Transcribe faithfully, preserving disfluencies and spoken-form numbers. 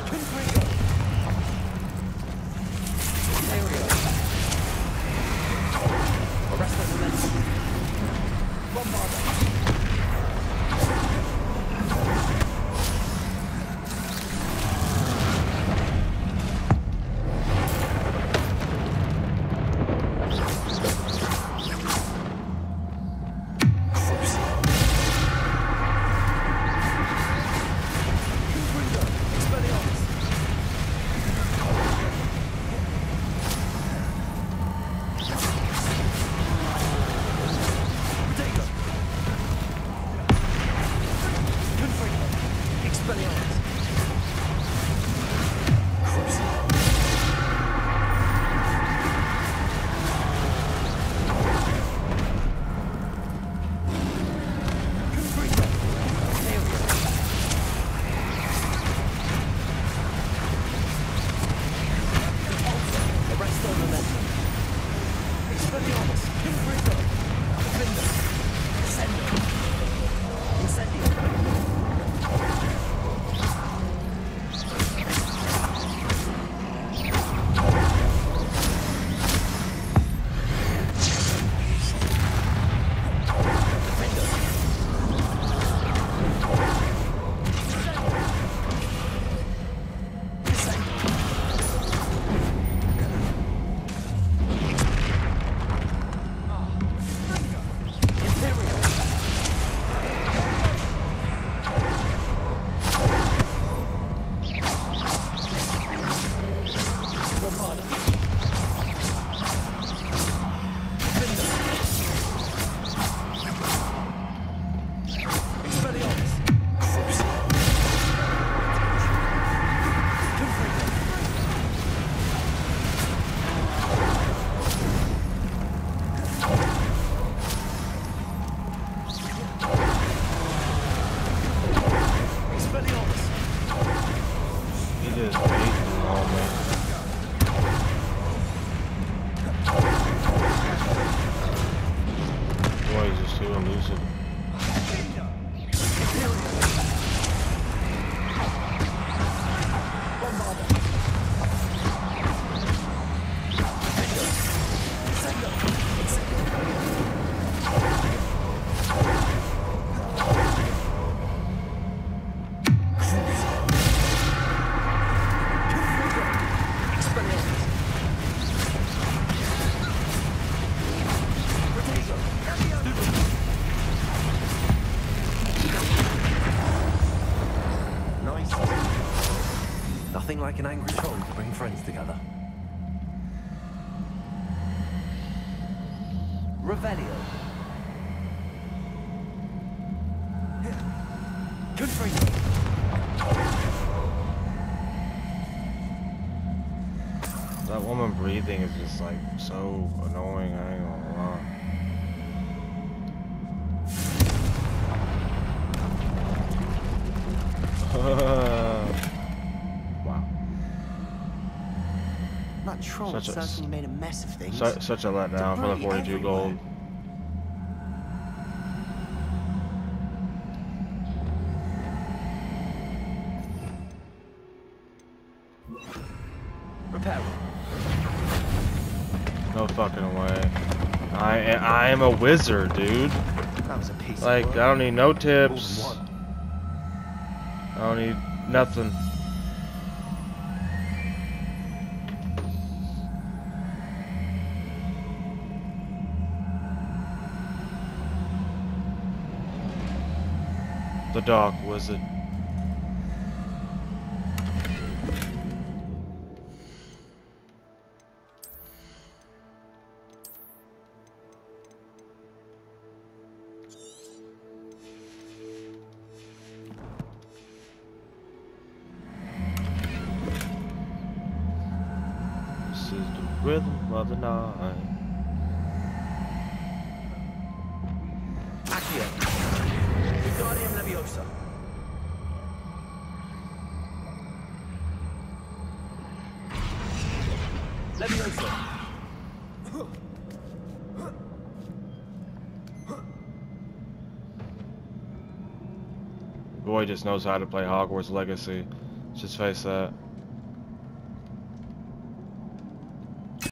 Nothing like an angry troll to bring friends together. Revelio. Confringo. That woman breathing is just like so annoying, I ain't gonna lie. Wow. That troll Such a- certainly made a mess of things. Such, such a letdown for the Debris forty-two everywhere. gold. Repair. No fucking way. I I am a wizard, dude. That was a piece Like, of work. I don't need no More than tips. one. I don't need nothing. The Dark Wizard. This is the rhythm of the night. Accio. Wingardium Leviosa. Leviosa. Boy just knows how to play Hogwarts Legacy. Just face that.